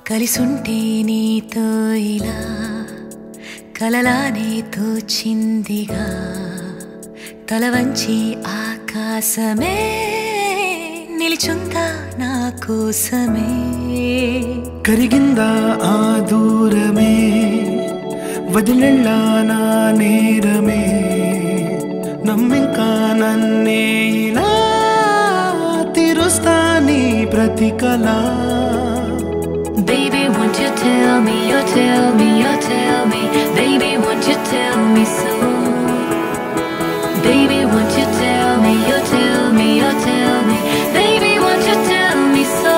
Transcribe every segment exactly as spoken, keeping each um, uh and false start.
కలిసుంటే నీతో ఇలా కలలానే తోచిందిగా తల వంచి ఆకాశమే నిలిచుందా నా కోసమే కరిగిందా ఆ దూరమే వదిలెళ్ళా నా నేరమే నమ్మింకా నన్నే ఇలా తీరుస్తా నీ ప్రతి కళ Baby, won't you tell me, you tell me, you tell me Baby, won't you tell me so Baby, won't you tell me, you tell me, you tell me Baby, won't you tell me so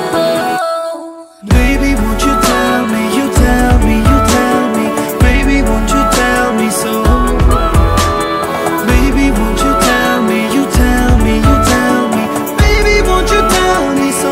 Baby, won't you tell me, you tell me, you tell me Baby, won't you tell me so Baby, won't you tell me, you tell me, you tell me Baby, won't you tell me so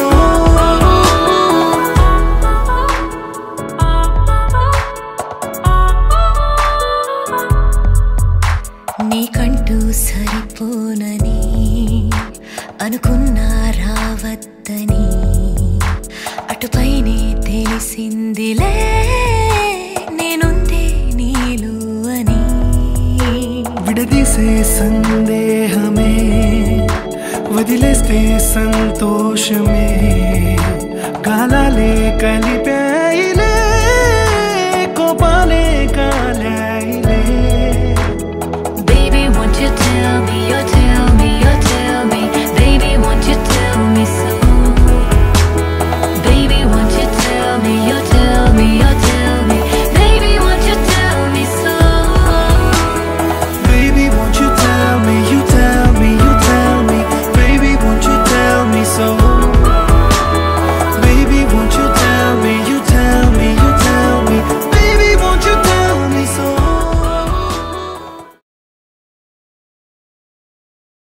నీకంటూ సరిపోనని అనుకున్నా రావద్దని అటుపైనే తెలిసిందిలే నేనుందే నీలు అని విడదీసే సందేహమే వదిలేస్తే సంతోషమే కాలాలే కలిపాయిలే కోపాలే కాలాయిలే